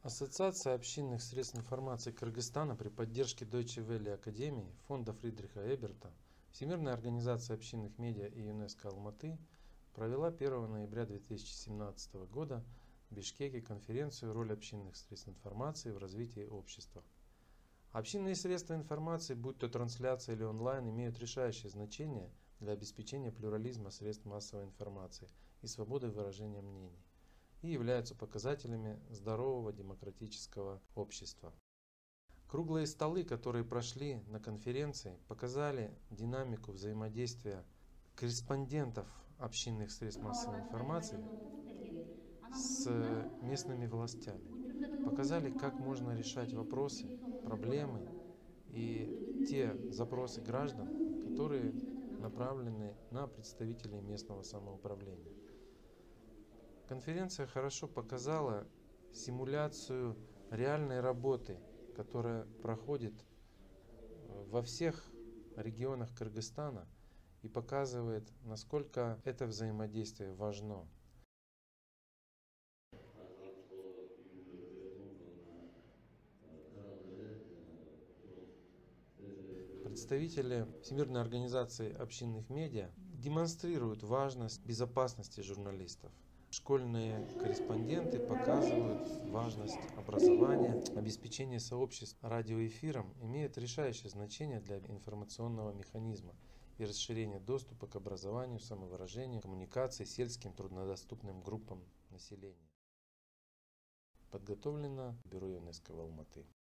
Ассоциация общинных средств информации Кыргызстана при поддержке Deutsche Welle Академии, фонда Фридриха Эберта, Всемирная организация общинных медиа и ЮНЕСКО Алматы провела 1 ноября 2017 года в Бишкеке конференцию «Роль общинных средств информации в развитии общества». Общинные средства информации, будь то трансляция или онлайн, имеют решающее значение для обеспечения плюрализма средств массовой информации и свободы выражения мнений и являются показателями здорового демократического общества. Круглые столы, которые прошли на конференции, показали динамику взаимодействия корреспондентов общинных средств массовой информации с местными властями. Показали, как можно решать вопросы, проблемы и те запросы граждан, которые направлены на представителей местного самоуправления. Конференция хорошо показала симуляцию реальной работы, которая проходит во всех регионах Кыргызстана и показывает, насколько это взаимодействие важно. Представители Всемирной организации общинных медиа демонстрируют важность безопасности журналистов. Школьные корреспонденты показывают важность образования. Обеспечение сообществ радиоэфиром имеет решающее значение для информационного механизма и расширения доступа к образованию, самовыражению, коммуникации сельским труднодоступным группам населения. Подготовлено Бюро ЮНЕСКО в Алматы.